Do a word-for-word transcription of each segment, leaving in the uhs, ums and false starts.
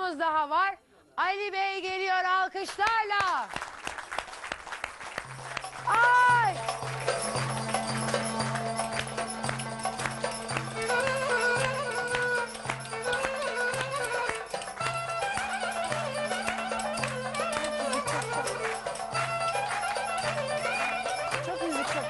oyuncumuz daha var. Ali Bey geliyor alkışlarla. Ay! Çok müzik çok.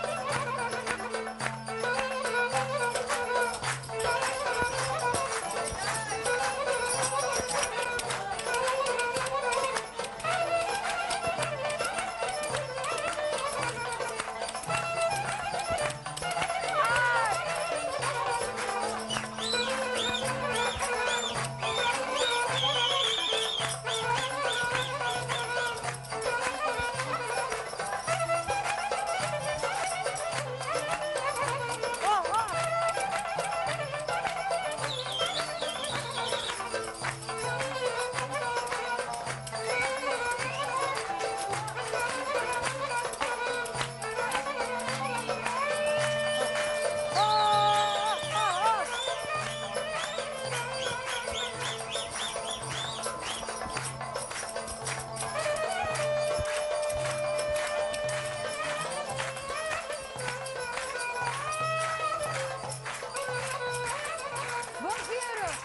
Bakıyorum.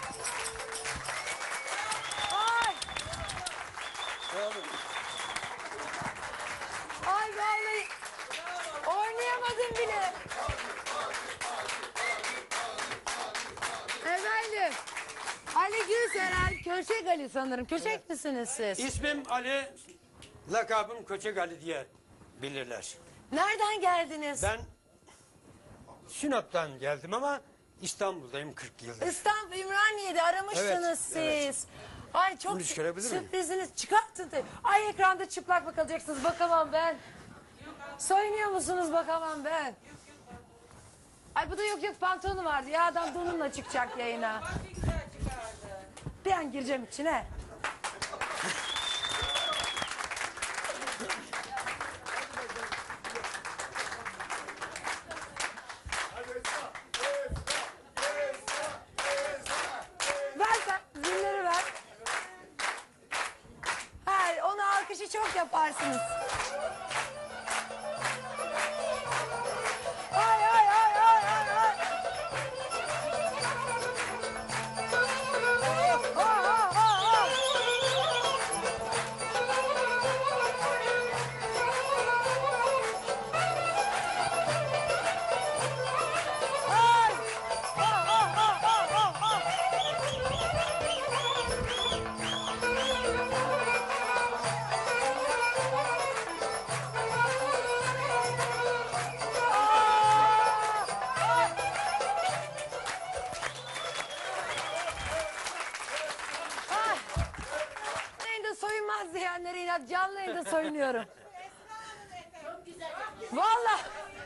Ay. Ay vallahi oynayamadım bile. Efendim. Ali Gülseren, Köşek Ali sanırım. Köşek misiniz siz? İsmim Ali, lakabım Köçek Ali diye bilirler. Nereden geldiniz? Ben Sinop'tan geldim ama İstanbul'dayım kırk yıldır. İstanbul Ümraniye'de aramışsınız Evet, siz. Ay çok Bunu çıkarabilir miyim? sürpriziniz çıkarttın tabii. Ay ekranda çıplak mı kalacaksınız bakamam ben. Soyunuyor musunuz bakamam ben. Ay bu da yok yok pantolonu vardı ya adam donunla çıkacak yayına. Bir an gireceğim içine. Ver sen zilleri ver. Hayır onu alkışı çok yaparsınız. Ay ay ay ay ay ay. Ah, ah, ah, ah. Ay. Ah, ah, ah, ah, ah, ah. Yayında soyunmaz diyenlere inat canlı yayında soyunuyorum. Vallahi.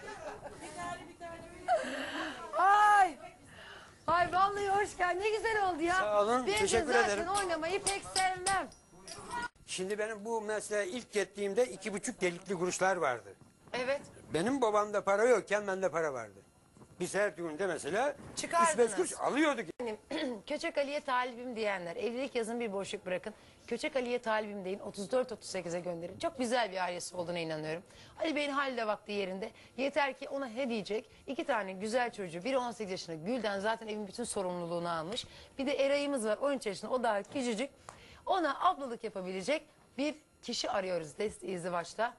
Ay. Ay vallahi hoş geldin. Ne güzel oldu ya. Sağ olun, Ben de teşekkür zaten ederim. oynamayı pek sevmem. Şimdi benim bu mesleğe ilk gittiğimde iki buçuk delikli kuruşlar vardı. Evet. Benim babamda para yokken bende para vardı. Biz her düğünde mesela Çıkardınız. üç beş kuruş alıyorduk. Benim Köçek Ali'ye talibim diyenler evlilik yazın bir boşluk bırakın. Köçek Ali'ye talibim deyin otuz dört otuz sekize gönderin. Çok güzel bir ailesi olduğuna inanıyorum. Ali Bey'in hali de vakti yerinde. Yeter ki ona he diyecek iki tane güzel çocuğu. Biri on sekiz yaşında Gülden zaten evin bütün sorumluluğunu almış. Bir de Eray'ımız var on üç yaşında o daha küçücük. Ona ablalık yapabilecek bir kişi arıyoruz Dest İzdivaç'ta.